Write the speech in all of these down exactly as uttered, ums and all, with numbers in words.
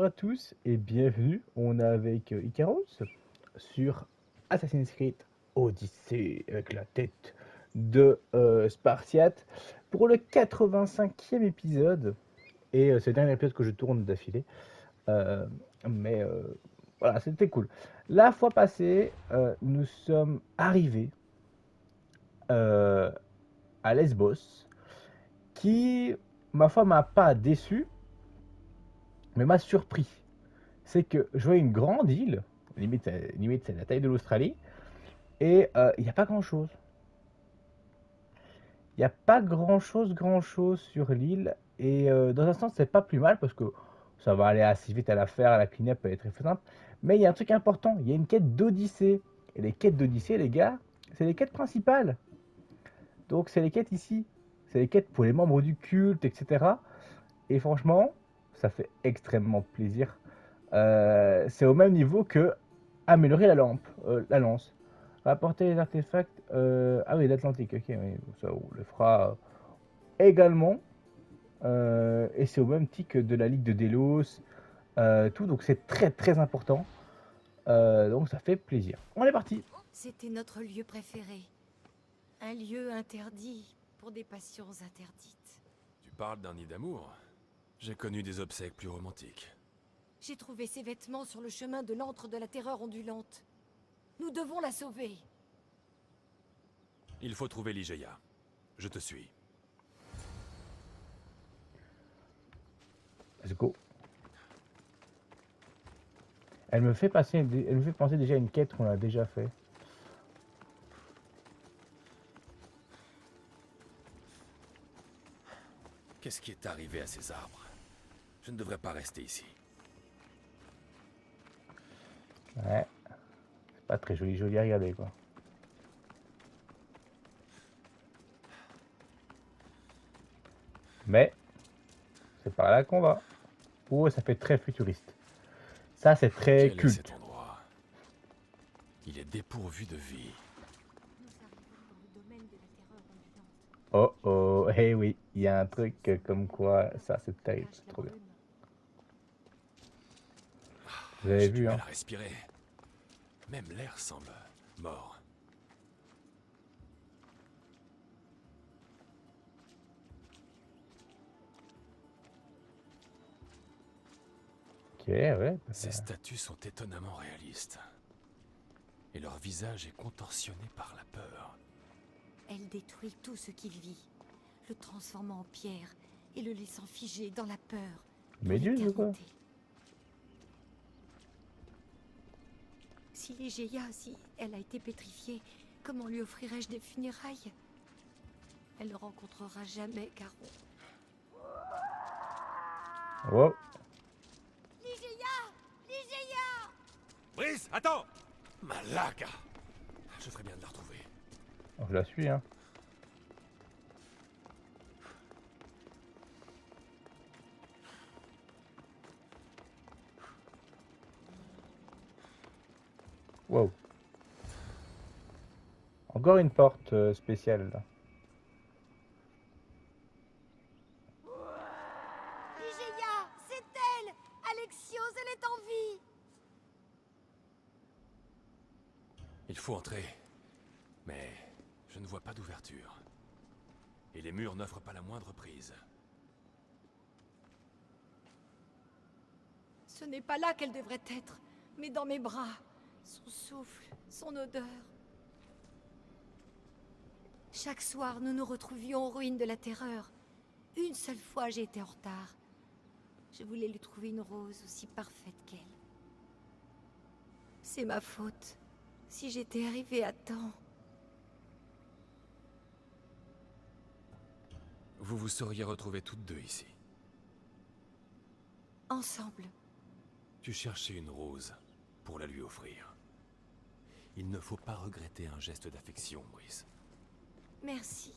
bonjour à tous et bienvenue. On est avec euh, Icaros sur Assassin's Creed Odyssey avec la tête de euh, Spartiate pour le quatre-vingt-cinquième épisode. Et euh, c'est le dernier épisode que je tourne d'affilée. Euh, mais euh, voilà, c'était cool. La fois passée, euh, nous sommes arrivés euh, à Lesbos qui, ma foi, m'a pas déçu, mais m'a surpris. C'est que je vois une grande île, limite, euh, limite c'est la taille de l'Australie, et euh, il n'y a pas grand chose. Il n'y a pas grand chose, grand chose sur l'île, et euh, dans un sens, c'est pas plus mal parce que ça va aller assez vite à la faire, à la clean-up, elle est très simple. Mais il y a un truc important, il y a une quête d'Odyssée. Et les quêtes d'Odyssée, les gars, c'est les quêtes principales. Donc c'est les quêtes ici. C'est les quêtes pour les membres du culte, et cetera. Et franchement, ça fait extrêmement plaisir. Euh, c'est au même niveau que améliorer la lampe, euh, la lance. Rapporter les artefacts. Euh, ah oui, d'Atlantique, ok, oui, ça on le fera également. Euh, et c'est au même titre que de la Ligue de Delos, euh, tout, donc c'est très très important. Euh, donc ça fait plaisir. On est parti. C'était notre lieu préféré. Un lieu interdit pour des passions interdites. Tu parles d'un nid d'amour? J'ai connu des obsèques plus romantiques. J'ai trouvé ses vêtements sur le chemin de l'antre de la terreur ondulante. Nous devons la sauver. Il faut trouver Ligeia. Je te suis. Let's go. Elle me fait passer, elle me fait penser déjà à une quête qu'on a déjà fait. Qu'est-ce qui est arrivé à ces arbres? Je ne devrais pas rester ici. Ouais. C'est pas très joli, joli à regarder quoi. Mais c'est par là qu'on va. Oh, ça fait très futuriste. Ça, c'est très Quel est culte. cet endroit? Il est dépourvu de vie. Nous arrivons dans le domaine de la terreur ondulante. Oh oh, eh hey, oui, il y a un truc comme quoi, ça c'est terrible, c'est trop bien. Vous avez J'ai vu, du mal hein? à respirer. Même l'air semble mort. Ok, ouais. Ces statues sont étonnamment réalistes. Et leur visage est contorsionné par la peur. Elle détruit tout ce qu'il vit, le transformant en pierre et le laissant figé dans la peur. Méduse ou quoi? Si Ligeia, si elle a été pétrifiée, comment lui offrirais-je des funérailles? Elle ne rencontrera jamais Caron. Wow. Ligeia! Ligeia! Brice, attends! Malaga! Je ferais bien de la retrouver. Je la suis, hein. Wow. Encore une porte euh, spéciale là. Ligeia! C'est elle! Alexios, elle est en vie! Il faut entrer. Mais je ne vois pas d'ouverture. Et les murs n'offrent pas la moindre prise. Ce n'est pas là qu'elle devrait être, mais dans mes bras. Son souffle, son odeur. Chaque soir, nous nous retrouvions aux ruines de la terreur. Une seule fois, j'ai été en retard. Je voulais lui trouver une rose aussi parfaite qu'elle. C'est ma faute. Si j'étais arrivée à temps... Vous vous seriez retrouvées toutes deux ici. Ensemble. Tu cherchais une rose pour la lui offrir. Il ne faut pas regretter un geste d'affection, Brice. Merci.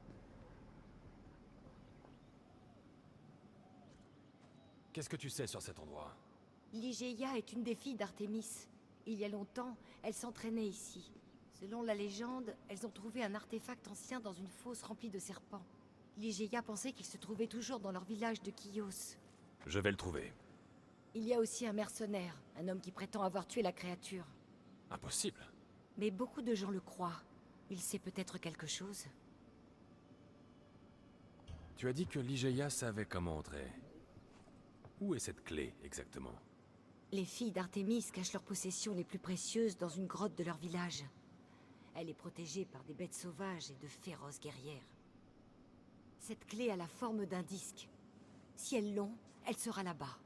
Qu'est-ce que tu sais sur cet endroit? Ligeia est une des filles d'Artémis. Il y a longtemps, elle s'entraînait ici. Selon la légende, elles ont trouvé un artefact ancien dans une fosse remplie de serpents. Ligeia pensait qu'il se trouvait toujours dans leur village de Chios. Je vais le trouver. Il y a aussi un mercenaire, un homme qui prétend avoir tué la créature. Impossible. Mais beaucoup de gens le croient. Il sait peut-être quelque chose. Tu as dit que Ligeia savait comment entrer. Où est cette clé, exactement? Les filles d'Artémis cachent leurs possessions les plus précieuses dans une grotte de leur village. Elle est protégée par des bêtes sauvages et de féroces guerrières. Cette clé a la forme d'un disque. Si elles l'ont, elle sera là-bas.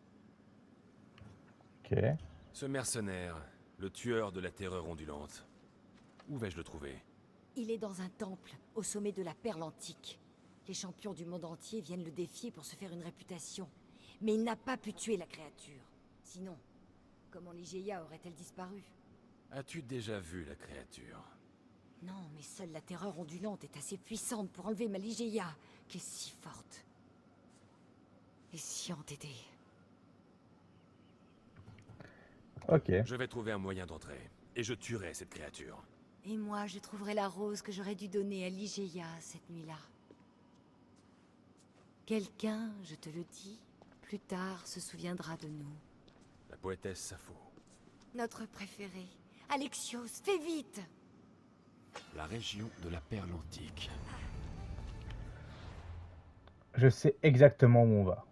Ok. Ce mercenaire, le tueur de la terreur ondulante. Où vais-je le trouver? Il est dans un temple, au sommet de la perle antique. Les champions du monde entier viennent le défier pour se faire une réputation. Mais il n'a pas pu tuer la créature. Sinon, comment Ligeia aurait-elle disparu? As-tu déjà vu la créature? Non, mais seule la terreur ondulante est assez puissante pour enlever ma Ligeia, qui est si forte. Et si entêtée. Ok. Je vais trouver un moyen d'entrer, et je tuerai cette créature. Et moi, je trouverai la rose que j'aurais dû donner à Ligeia cette nuit-là. Quelqu'un, je te le dis, plus tard se souviendra de nous. La poétesse Sappho. Notre préféré. Alexios, fais vite! La région de la perle antique. Je sais exactement où on va.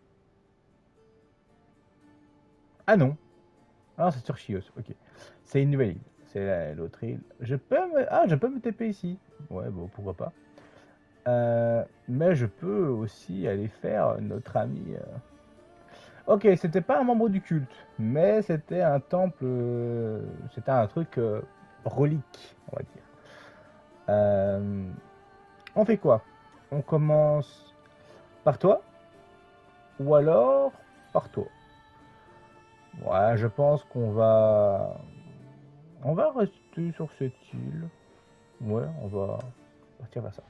Ah non. Ah, c'est sur Chios. Ok. C'est une nouvelle île. C'est l'autre île. Je peux me... Ah, je peux me T P ici. Ouais, bon, pourquoi pas. Euh, mais je peux aussi aller faire notre ami... euh, Ok, c'était pas un membre du culte, mais c'était un temple... euh, C'était un truc euh, relique, on va dire. Euh, On fait quoi? On commence par toi? Ou alors par toi? Ouais, je pense qu'on va... On va rester sur cette île. Ouais, on va partir vers ça.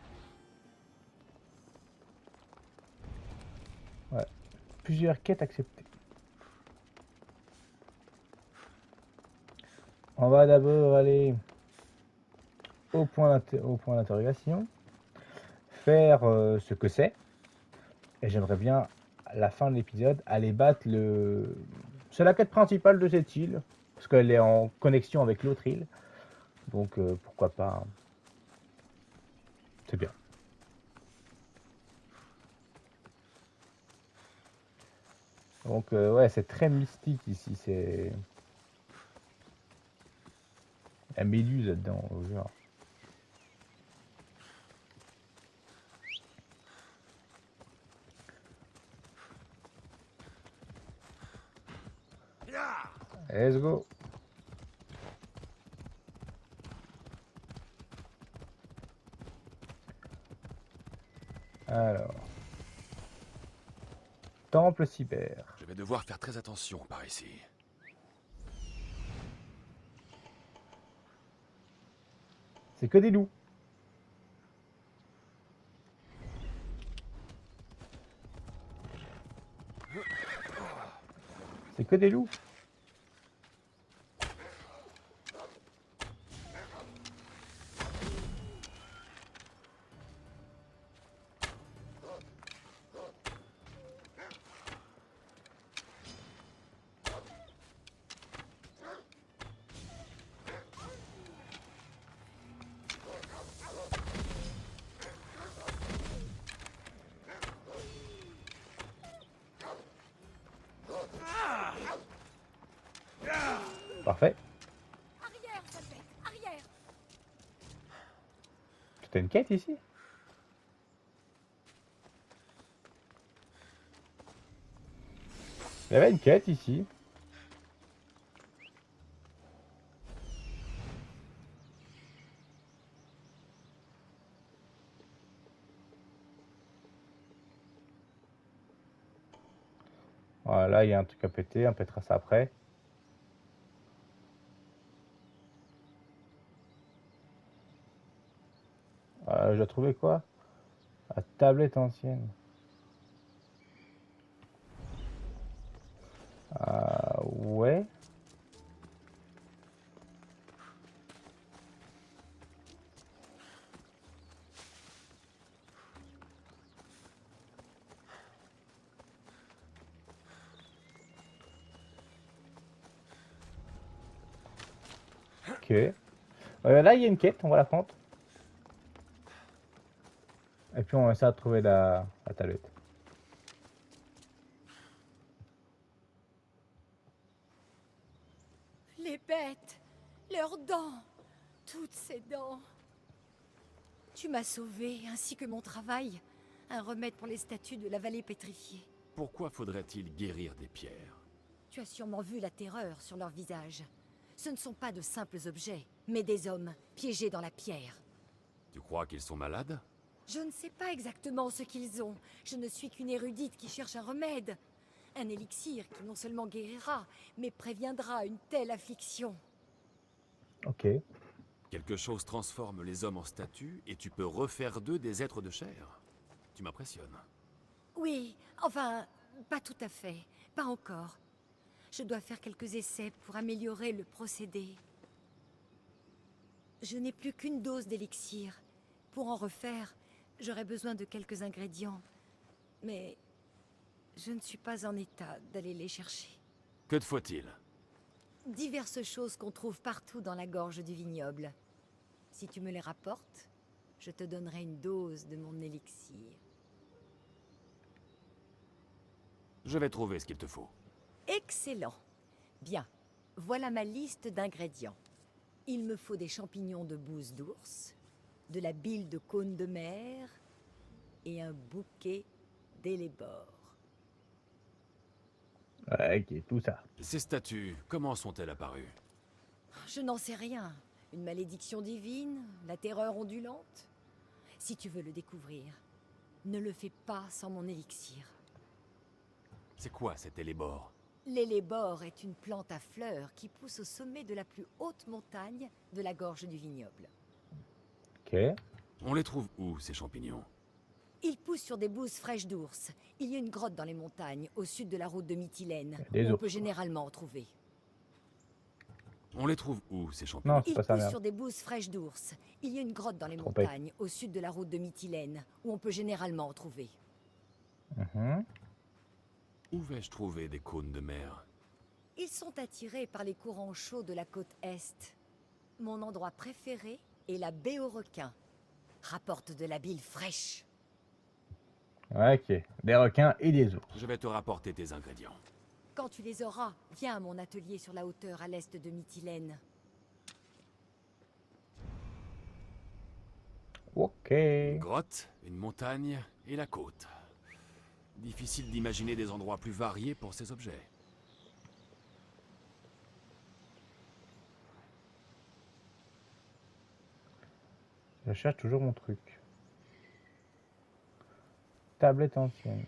Ouais. Plusieurs quêtes acceptées. On va d'abord aller au point d'interrogation. Faire euh, ce que c'est. Et j'aimerais bien, à la fin de l'épisode, aller battre le... C'est la quête principale de cette île. Parce qu'elle est en connexion avec l'autre île. Donc euh, pourquoi pas. Hein. C'est bien. Donc euh, ouais, c'est très mystique ici. C'est la méduse là-dedans. Genre. Let's go. Alors. Temple cyber. Je vais devoir faire très attention par ici. C'est que des loups. C'est que des loups. Parfait. Arrière, sale bête, arrière! T'as une quête ici? Il y avait une quête ici. Voilà, il y a un truc à péter, on pètera ça après. Euh, je dois trouver quoi? La tablette ancienne. Euh, ouais. Euh, là, il y a une quête, on va la prendre. Et puis on va essayer de trouver la, la tablette. Les bêtes, leurs dents, toutes ces dents. Tu m'as sauvé, ainsi que mon travail. Un remède pour les statues de la vallée pétrifiée. Pourquoi faudrait-il guérir des pierres? Tu as sûrement vu la terreur sur leurs visages. Ce ne sont pas de simples objets, mais des hommes piégés dans la pierre. Tu crois qu'ils sont malades? Je ne sais pas exactement ce qu'ils ont. Je ne suis qu'une érudite qui cherche un remède. Un élixir qui non seulement guérira, mais préviendra une telle affliction. Ok. Quelque chose transforme les hommes en statues et tu peux refaire d'eux des êtres de chair. Tu m'impressionnes. Oui, enfin, pas tout à fait. Pas encore. Je dois faire quelques essais pour améliorer le procédé. Je n'ai plus qu'une dose d'élixir. Pour en refaire, j'aurai besoin de quelques ingrédients. Mais je ne suis pas en état d'aller les chercher. Que te faut-il? Diverses choses qu'on trouve partout dans la gorge du vignoble. Si tu me les rapportes, je te donnerai une dose de mon élixir. Je vais trouver ce qu'il te faut. Excellent. Bien, voilà ma liste d'ingrédients. Il me faut des champignons de bouse d'ours, de la bile de cône de mer et un bouquet d'élébores. Ouais, ok, tout ça. Ces statues, comment sont-elles apparues? Je n'en sais rien. Une malédiction divine, la terreur ondulante. Si tu veux le découvrir, ne le fais pas sans mon élixir. C'est quoi cet élébore? L'élébore est une plante à fleurs qui pousse au sommet de la plus haute montagne de la gorge du vignoble. Ok. On les trouve où, ces champignons? Ils poussent sur des bouses fraîches d'ours. Il y a une grotte dans les montagnes, au sud de la route de Mytilène, Des où on ours. peut généralement en trouver. On les trouve où, ces champignons? Non, c'est Ils pas ça, poussent merde. sur des bouses fraîches d'ours. Il y a une grotte dans les Trompé. montagnes, au sud de la route de Mytilène, où on peut généralement en trouver. Mhm. Où vais-je trouver des cônes de mer? Ils sont attirés par les courants chauds de la côte Est. Mon endroit préféré est la baie aux requins. Rapporte de la bile fraîche. Ouais, ok. Des requins et des ours. Je vais te rapporter tes ingrédients. Quand tu les auras, viens à mon atelier sur la hauteur à l'est de Mytilène. Ok. Une grotte, une montagne et la côte. Difficile d'imaginer des endroits plus variés pour ces objets. Je cherche toujours mon truc. Tablette ancienne.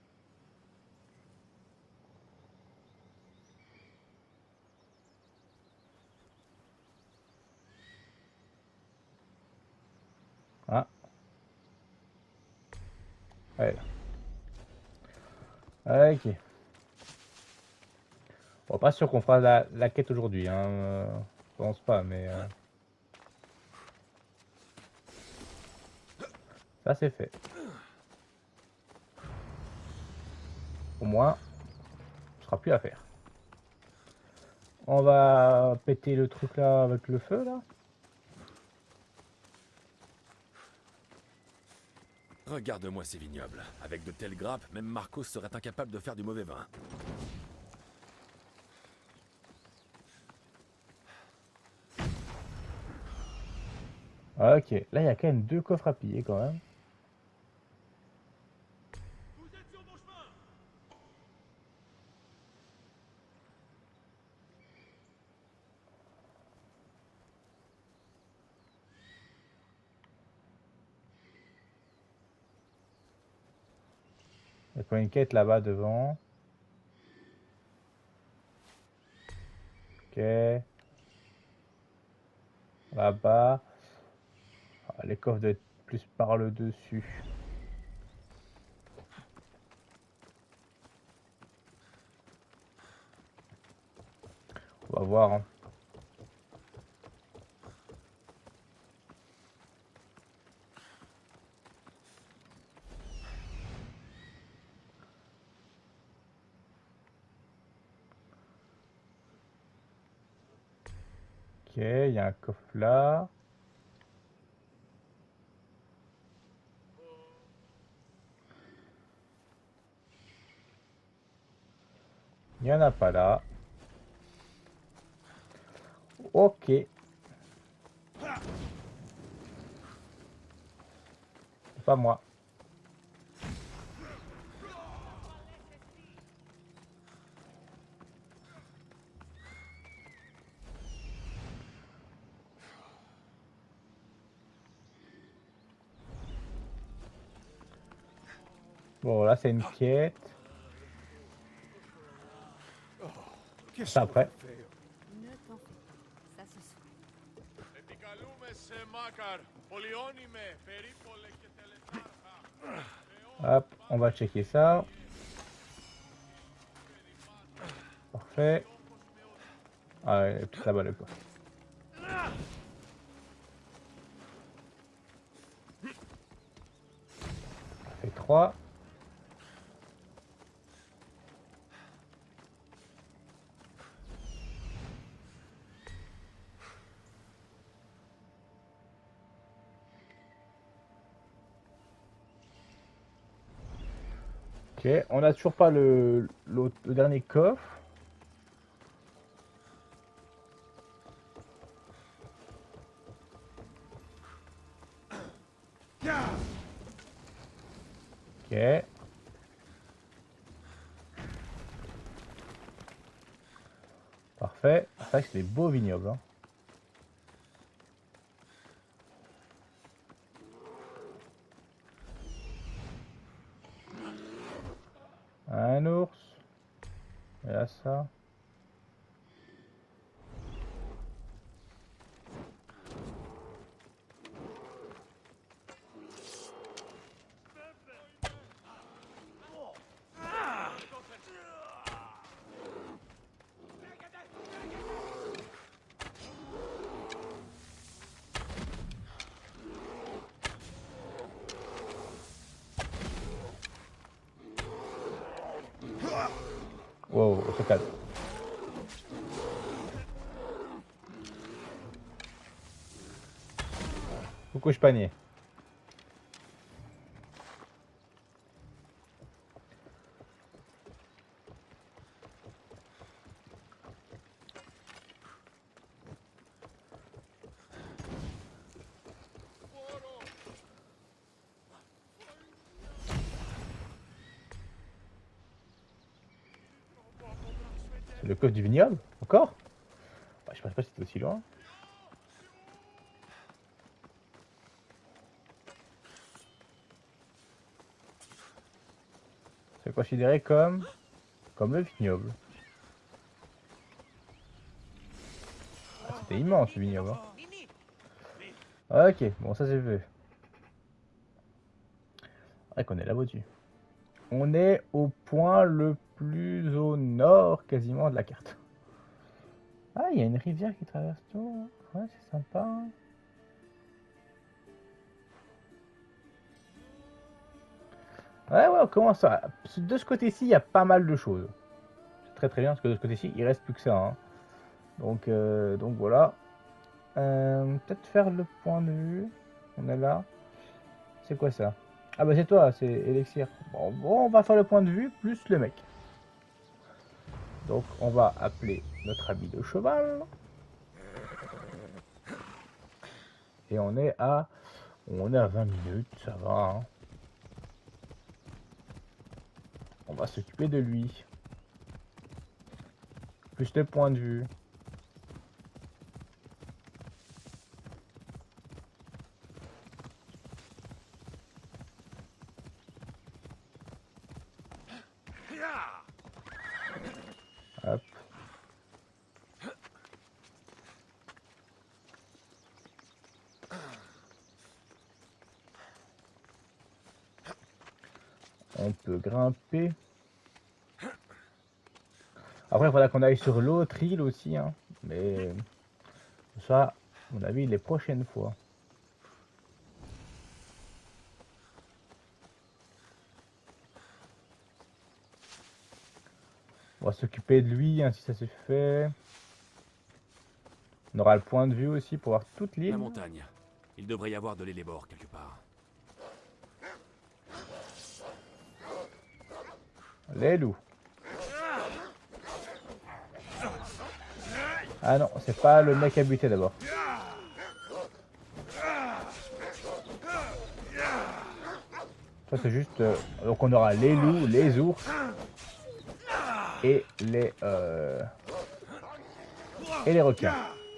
Ah. Ouais. Ok. Bon, pas sûr qu'on fera la, la quête aujourd'hui, hein. euh, Je pense pas, mais... euh, Ça, c'est fait. Au moins, ce sera plus à faire. On va péter le truc là avec le feu, là. Regarde-moi ces vignobles. Avec de telles grappes, même Marcos serait incapable de faire du mauvais vin. Ok, là, il y a quand même deux coffres à piller, quand même. Il y a pas une quête là-bas devant. Ok. Là-bas. Ah, les coffres doivent être plus par le dessus. On va voir, hein. Ok. il y a un coffre là. Il n'y en a pas là. Ok. C'est pas moi. Bon, là, c'est une quête. Qu'est-ce Ça qu'on après. va faire? Ne t'en fais pas, ça se soigne. Επικαλούμε σε Μάκαρ, πολιώνυμε, περίπολε και τελετάρχα. Hop, on va checker ça. Parfait. Ah ouais, tout là-bas le coffre. Ça fait trois. Ok, on a toujours pas le, l'autre- le dernier coffre. Ok. Parfait. C'est vrai que c'est des beaux vignobles. Hein. Un ours. Et là ça. Wow, on se calme. Coucou panier. C'est le coffre du vignoble. Encore bah, je pense pas si c'était aussi loin. C'est considéré comme comme le vignoble. Ah, c'était immense le vignoble. Hein. Ok, bon ça c'est fait. Ouais qu'on est là-bas dessus. On est au point le plus au nord quasiment de la carte. Ah, il y a une rivière qui traverse tout. Ouais, c'est sympa. Ouais, ouais, on commence à... De ce côté-ci, il y a pas mal de choses. C'est très très bien, parce que de ce côté-ci, il reste plus que ça. Hein. Donc, euh, donc voilà. Euh, Peut-être faire le point de vue. On est là. C'est quoi ça? Ah bah c'est toi, c'est Elixir. Bon, bon, on va faire le point de vue plus le mec. Donc on va appeler notre ami de cheval. Et on est à... On est à vingt minutes, ça va. Hein. On va s'occuper de lui. Plus le point de vue. Hop. On peut grimper. Après, il faudra qu'on aille sur l'autre île aussi. Hein. Mais ça, à mon avis, les prochaines fois. On va s'occuper de lui, hein, si ça se fait. On aura le point de vue aussi pour voir toute La l'île. montagne. Il devrait y avoir de l'élébore quelque part. Les loups. Ah non, c'est pas le mec à buter d'abord. Ça c'est juste... euh, donc on aura les loups, les ours et les... Euh, et les requins.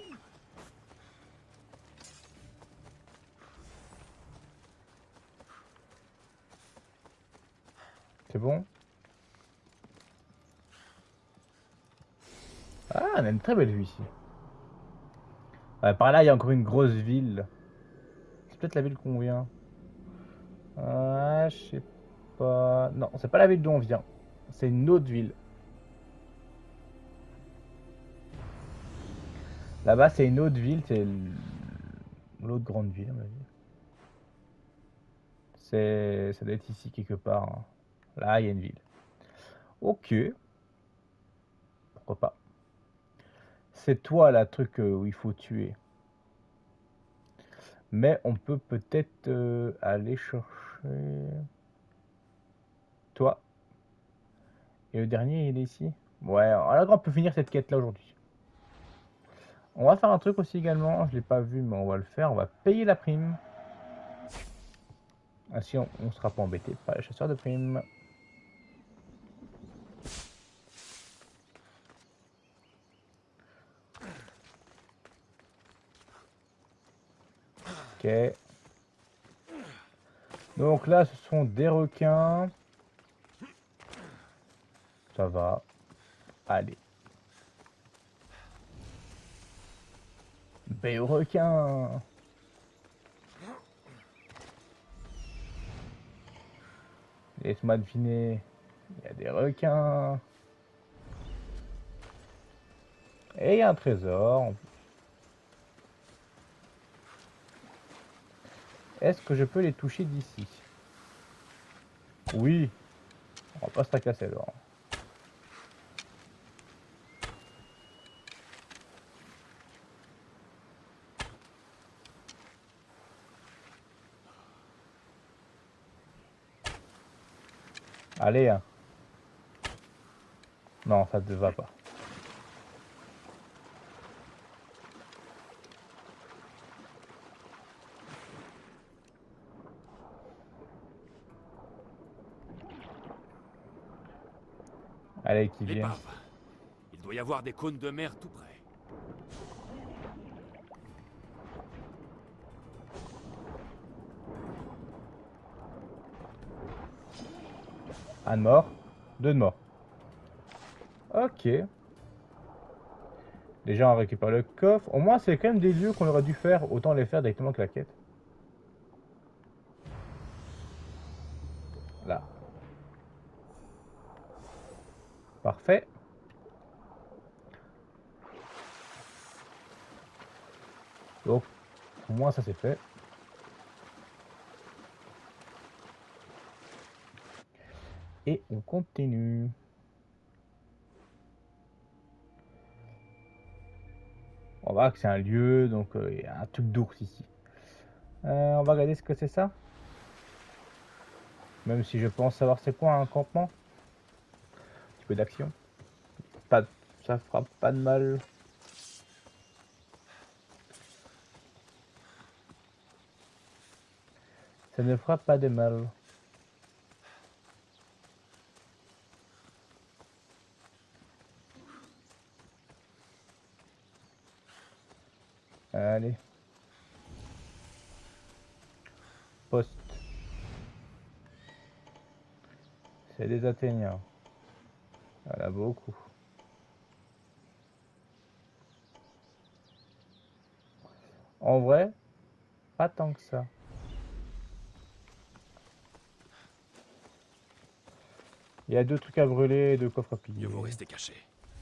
C'est bon? Ah, on a une très belle vue ici. Ouais, par là, il y a encore une grosse ville. C'est peut-être la ville qu'on vient. Ah, je sais pas. Non, c'est pas la ville d'où on vient. C'est une autre ville. Là-bas, c'est une autre ville. C'est l'autre grande ville, à mon avis. C'est... Ça doit être ici quelque part, hein. Là, il y a une ville. Ok. Pourquoi pas. C'est toi, la truc euh, où il faut tuer. Mais on peut peut-être euh, aller chercher... Toi. Et le dernier, il est ici. Ouais, alors on peut finir cette quête-là aujourd'hui. On va faire un truc aussi également. Je l'ai pas vu, mais on va le faire. On va payer la prime. Ainsi, on ne sera pas embêté par les chasseurs de primes. Ok. Donc là, ce sont des requins. Ça va. Allez. Paye aux requins. Laisse-moi deviner. Il y a des requins. Et il y a un trésor. Est-ce que je peux les toucher d'ici? Oui. On va pas se tracasser alors. Allez, hein. Non, ça ne va pas. Allez, qui vient. L'épave. Il doit y avoir des cônes de mer tout près. Un de mort. Deux de mort. Ok. Les gens récupèrent le coffre. Au moins, c'est quand même des lieux qu'on aurait dû faire. Autant les faire directement que la quête. Là. Parfait. Donc, au moins, ça c'est fait. Et on continue. On va voir que c'est un lieu, donc euh, il y a un truc d'ours ici. Euh, on va regarder ce que c'est ça. Même si je pense savoir c'est quoi un campement. Un petit peu d'action. Pas, ça fera pas de mal. Ça ne fera pas de mal. Allez. Poste. C'est des Athéniens. Il y en a beaucoup. En vrai, pas tant que ça. Il y a deux trucs à brûler et deux coffres à piller. Mieux vaut rester caché.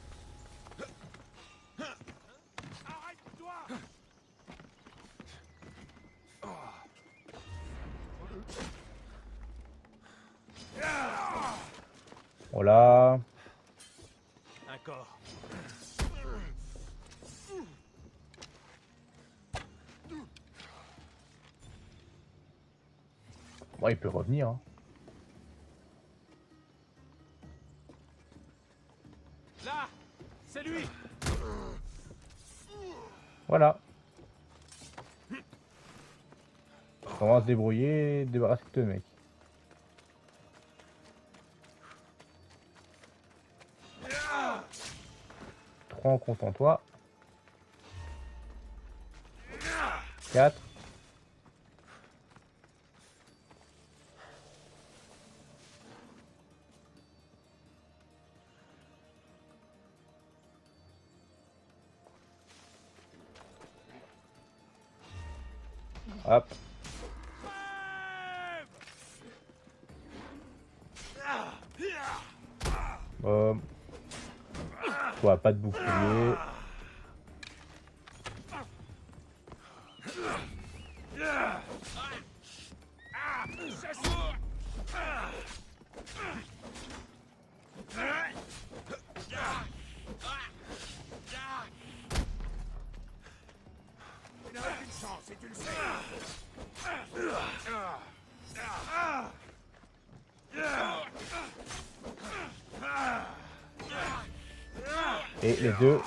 Voilà. Un corps. Bon, il peut revenir. Hein. Là, c'est lui. Voilà. On va se débrouiller, débarrasser de ce mec. trois en comptant toi. quatre. Hop. Bon. Toi, pas de bouclier. Tu n'as aucune chance et tu le sais. Et les deux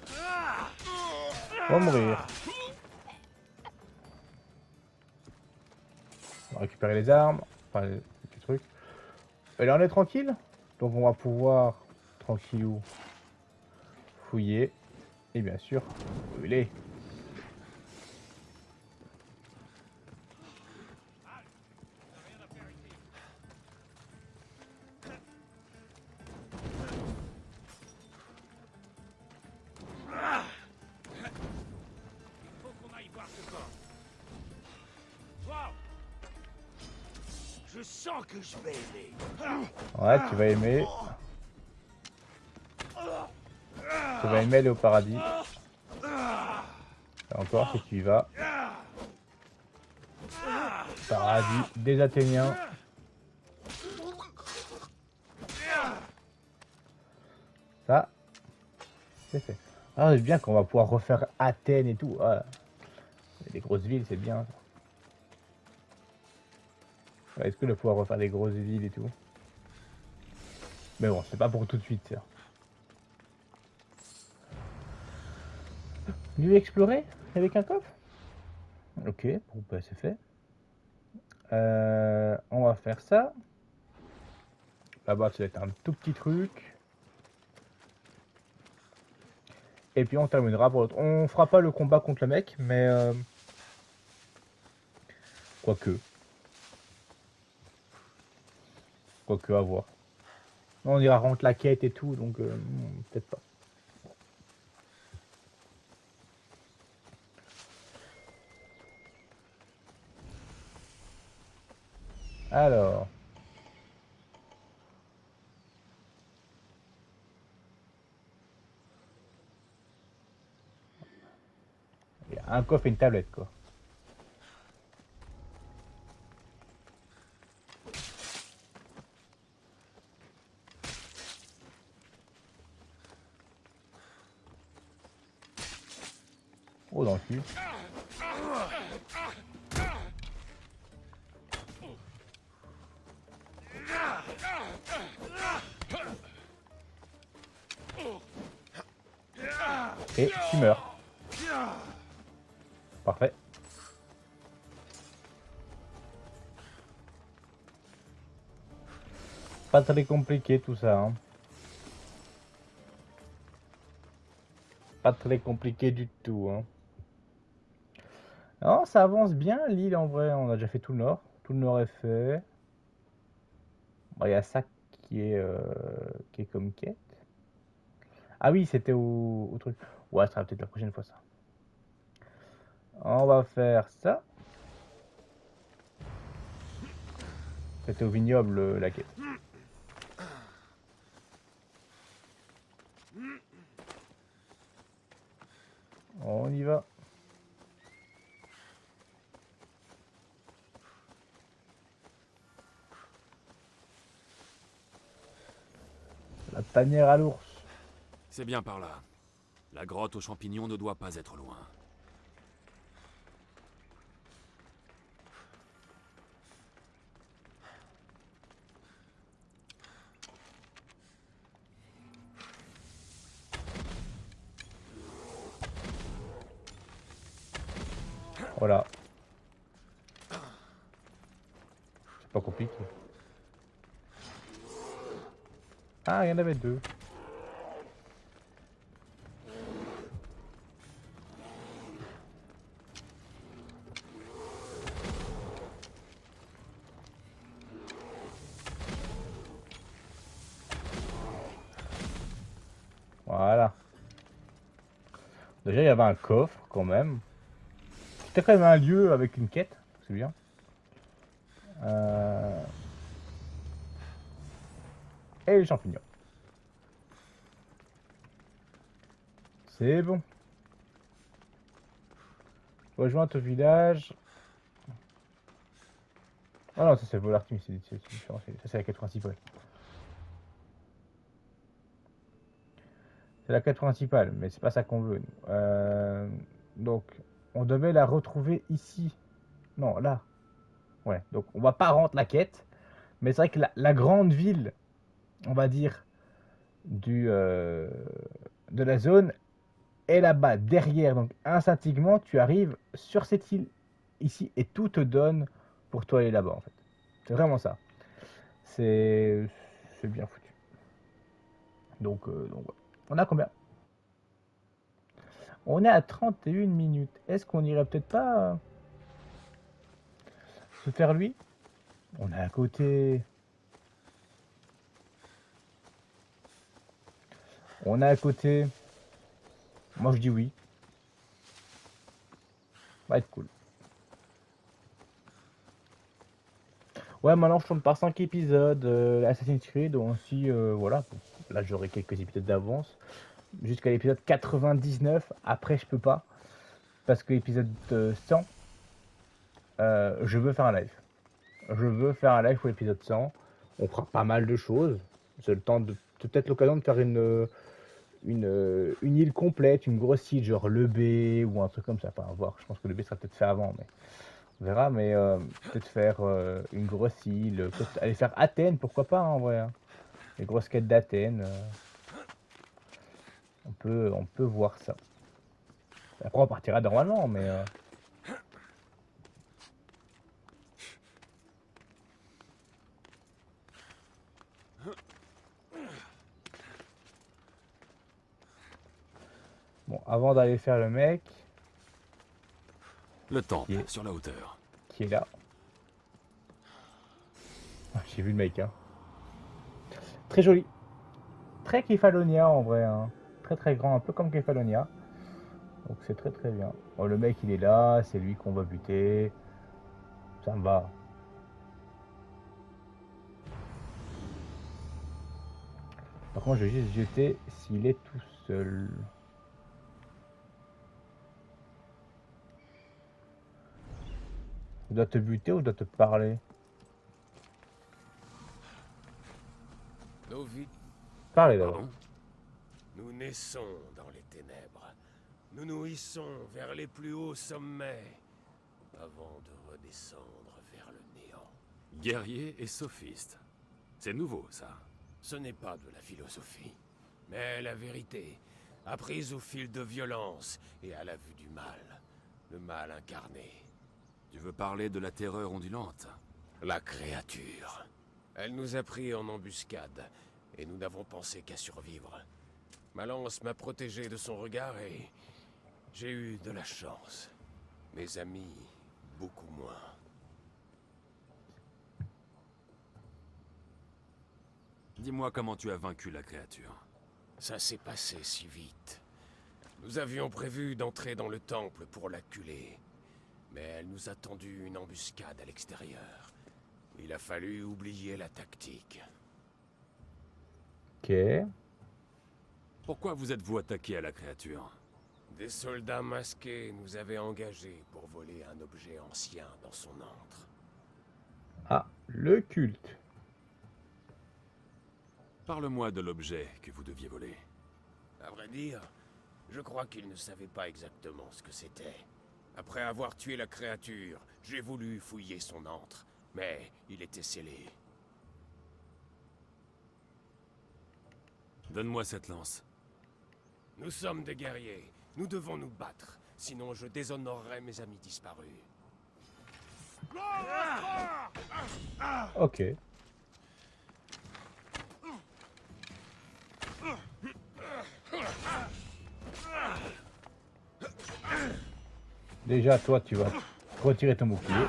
vont mourir. On va récupérer les armes, enfin les petits trucs. Et là on est tranquille. Donc on va pouvoir tranquillou fouiller. Et bien sûr, brûler. Je sens que je vais aimer. Ouais, tu vas aimer. Tu vas aimer aller au paradis. Et encore, si tu y vas. Paradis des Athéniens. Ça, c'est fait. Ah, c'est bien qu'on va pouvoir refaire Athènes et tout. Ah, les grosses villes, c'est bien. Est-ce que de pouvoir refaire des grosses villes et tout? Mais bon, c'est pas pour tout de suite, ça. Lui explorer avec un coffre? Ok, bon, bah, c'est fait. Euh, on va faire ça. Là-bas, ça va être un tout petit truc. Et puis on terminera pour l'autre. On fera pas le combat contre le mec, mais... Euh... Quoique. Quoique, à voir. On ira rendre la quête et tout, donc euh, peut-être pas. Alors. Il y a un coffre et une tablette, quoi. Oh, dans le cul. Et tu meurs. Parfait. Pas très compliqué tout ça. Hein. Pas très compliqué du tout. Hein. Non, ça avance bien l'île en vrai. On a déjà fait tout le nord. Tout le nord est fait. Bon, il y a ça qui est, euh, qui est comme quête. Ah oui, c'était au, au truc. Ouais, ça sera peut-être la prochaine fois ça. On va faire ça. C'était au vignoble la quête. On y va. La tanière à l'ours. C'est bien par là. La grotte aux champignons ne doit pas être loin. Voilà. C'est pas compliqué. Ah, il y en avait deux. Voilà. Déjà, il y avait un coffre quand même. C'était quand même un lieu avec une quête. C'est bien. Euh... Et les champignons. C'est bon. Rejointe au village. Ah non, ça c'est Volartim, c'est différent. Ça c'est la quête principale. C'est la quête principale, mais c'est pas ça qu'on veut. Nous. Euh... Donc, on devait la retrouver ici. Non, là. Ouais, donc on va pas rendre la quête. Mais c'est vrai que la, la grande ville, on va dire, du, euh, de la zone est là-bas, derrière. Donc instinctivement, tu arrives sur cette île ici et tout te donne pour toi aller là-bas en fait. C'est vraiment ça. C'est c'est bien foutu. Donc, euh, donc ouais. On a combien? On est à trente et une minutes. Est-ce qu'on irait peut-être pas euh, se faire lui? On est à côté. On est à côté. Moi je dis oui. Ça va être cool. Ouais, maintenant je tourne par cinq épisodes. Euh, Assassin's Creed aussi, euh, voilà. Là j'aurai quelques épisodes d'avance. Jusqu'à l'épisode quatre-vingt-dix-neuf. Après je peux pas. Parce que l'épisode cent, euh, je veux faire un live. Je veux faire un live pour l'épisode cent. On fera pas mal de choses. C'est le temps de. Peut-être l'occasion de faire une, une, une île complète, une grosse île, genre le B ou un truc comme ça. Enfin, à voir. Je pense que le B sera peut-être fait avant, mais on verra. Mais euh, peut-être faire euh, une grosse île. Peut-être aller faire Athènes, pourquoi pas, hein, en vrai. Hein. Les grosses quêtes d'Athènes. Euh, on, peut, on peut voir ça. Après, on partira normalement, mais. Euh, Bon, avant d'aller faire le mec. Le temple, est... sur la hauteur. Qui est là. Ah, j'ai vu le mec, hein. Très joli. Très Kefalonia en vrai. Hein. Très très grand, un peu comme Kefalonia. Donc c'est très très bien. Bon, le mec il est là, c'est lui qu'on va buter. Ça me va. Par contre, je vais juste jeter s'il est tout seul. Je dois te buter ou je dois te parler? Nos vies. Parler d'abord. Pardon? Nous naissons dans les ténèbres. Nous nous hissons vers les plus hauts sommets avant de redescendre vers le néant. Guerrier et sophiste. C'est nouveau, ça. Ce n'est pas de la philosophie, mais la vérité, apprise au fil de violence et à la vue du mal. Le mal incarné. Tu veux parler de la terreur ondulante? La créature. Elle nous a pris en embuscade, et nous n'avons pensé qu'à survivre. Ma lance m'a protégé de son regard et j'ai eu de la chance. Mes amis, beaucoup moins. Dis-moi comment tu as vaincu la créature. Ça s'est passé si vite. Nous avions prévu d'entrer dans le temple pour l'acculer. Mais elle nous a tendu une embuscade à l'extérieur. Il a fallu oublier la tactique. Ok. Pourquoi vous êtes-vous attaqué à la créature? Des soldats masqués nous avaient engagés pour voler un objet ancien dans son antre. Ah, le culte. Parle-moi de l'objet que vous deviez voler. À vrai dire, je crois qu'ils ne savaient pas exactement ce que c'était. Après avoir tué la créature, j'ai voulu fouiller son antre, mais il était scellé. Donne-moi cette lance. Nous sommes des guerriers, nous devons nous battre. sinon je déshonorerai mes amis disparus. Ok. Déjà, toi, tu vas retirer ton bouclier.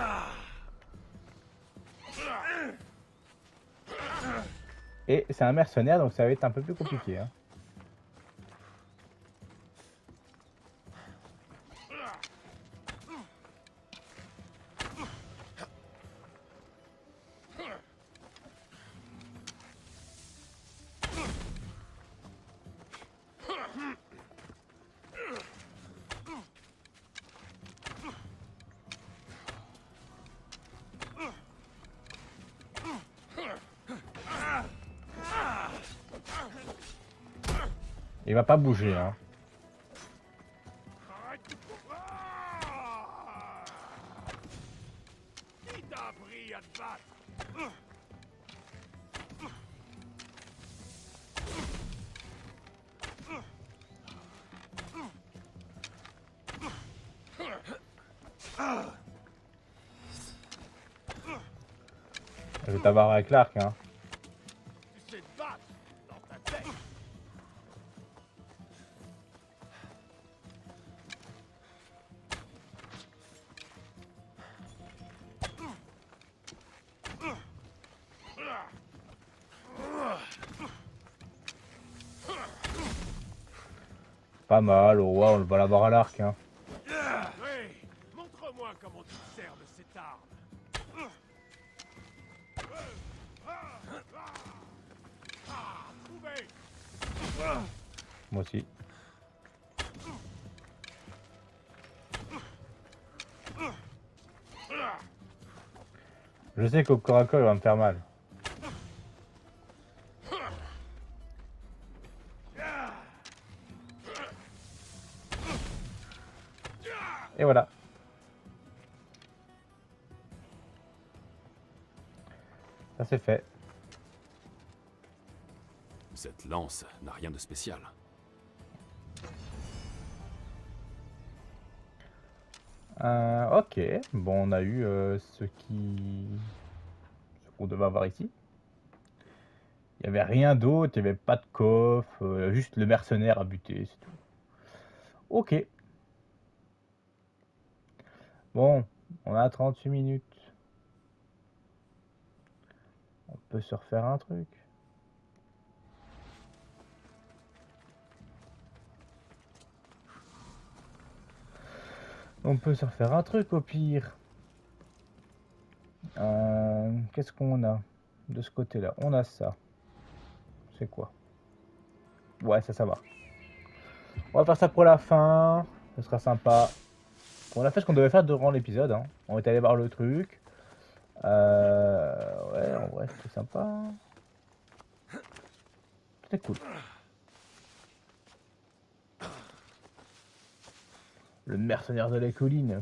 Et c'est un mercenaire, donc ça va être un peu plus compliqué. Hein. Il va pas bouger, hein. Qui t'a appris à te battre? Je vais t'avoir avec l'arc, hein. Tu sais te battre dans ta tête. Pas mal, oh, ouais, on va l'avoir à l'arc, hein. Oui, montre-moi comment tu te sers de cette arme. Ah, trouvé. Moi aussi. Je sais qu'au corps à corps, il va me faire mal. Et voilà. Ça c'est fait. Cette lance n'a rien de spécial. Euh, ok, bon on a eu euh, ce qui... ce qu'on devait avoir ici. Il n'y avait rien d'autre, il n'y avait pas de coffre, euh, juste le mercenaire à buter, c'est tout. Ok. Bon, on a trente-huit minutes. On peut se refaire un truc. On peut se refaire un truc au pire. Euh, Qu'est-ce qu'on a de ce côté-là? On a ça. C'est quoi? Ouais, ça, ça va. On va faire ça pour la fin. Ce sera sympa. On a fait ce qu'on devait faire durant l'épisode. Hein. On est allé voir le truc. Euh, ouais, en vrai, c'était sympa. C'était cool. Le mercenaire de la colline.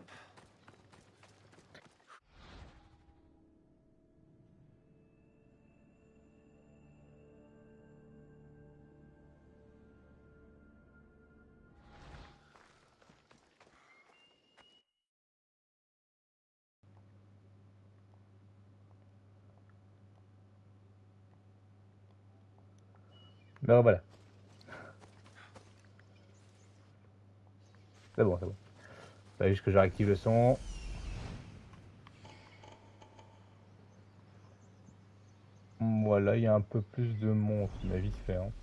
Ben voilà. C'est bon, c'est bon. Fallait juste que je réactive le son. Voilà, il y a un peu plus de monstres, mais vite fait. Hein.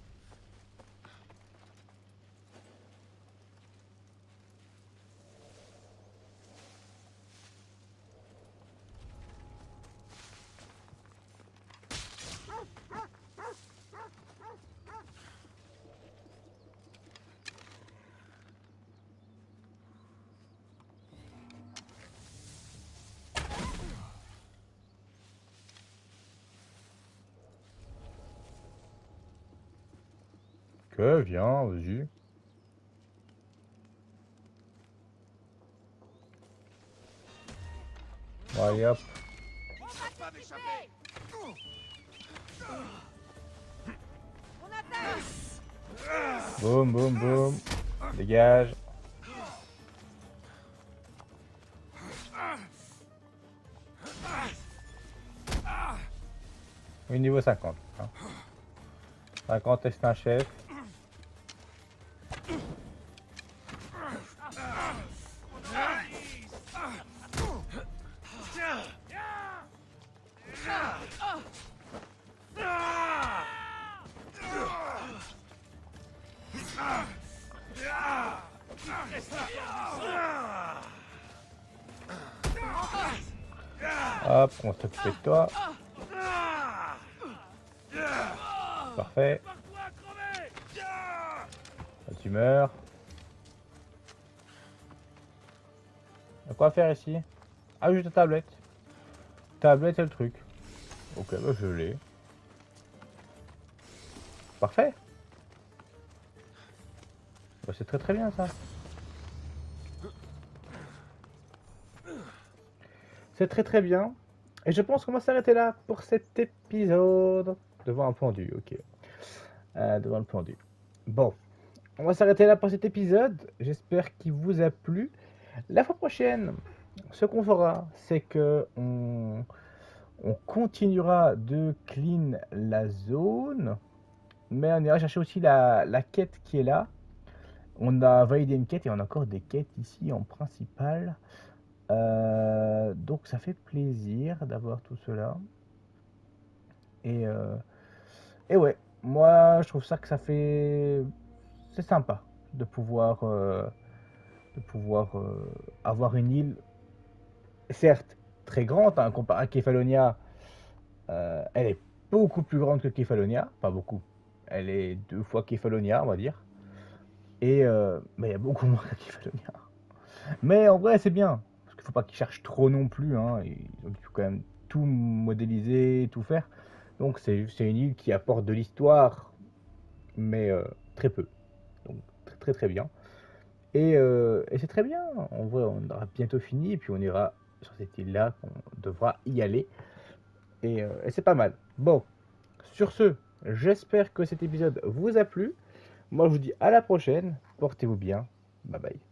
Que viens, vas-y. Allez hop. Boum, boum, boum. Dégage. Oui, niveau cinquante. Hein. cinquante et c'est un chef. Hop, on va s'occuper de toi. Parfait. Là, tu meurs. Y'a quoi à faire ici? Ah, juste la tablette. Tablette et le truc. Ok, bah je l'ai. Parfait. Bah, c'est très très bien ça. C'est très très bien. Et je pense qu'on va s'arrêter là pour cet épisode. Devant un pendu, ok. Euh, devant le pendu. Bon. On va s'arrêter là pour cet épisode. J'espère qu'il vous a plu. La fois prochaine, ce qu'on fera, c'est que on, on continuera de clean la zone. Mais on ira chercher aussi la, la quête qui est là. On a validé une quête et on a encore des quêtes ici en principal. Euh, donc ça fait plaisir d'avoir tout cela. Et, euh, et ouais, moi je trouve ça que ça fait... C'est sympa de pouvoir, euh, de pouvoir euh, avoir une île, certes très grande, hein, comparé à Kefalonia. Euh, elle est beaucoup plus grande que Kefalonia, pas beaucoup. Elle est deux fois Kefalonia, on va dire. Et euh, mais il y a beaucoup moins que Kefalonia. Mais en vrai, c'est bien. Parce qu'il faut pas qu'ils cherchent trop non plus. Hein. Il faut quand même tout modéliser, tout faire. Donc c'est une île qui apporte de l'histoire, mais euh, très peu. Donc très très, très bien. Et, euh, et c'est très bien. En vrai, on aura bientôt fini. Et puis on ira sur cette île-là. On devra y aller. Et, euh, et c'est pas mal. Bon, sur ce, j'espère que cet épisode vous a plu. Moi, je vous dis à la prochaine. Portez-vous bien. Bye bye.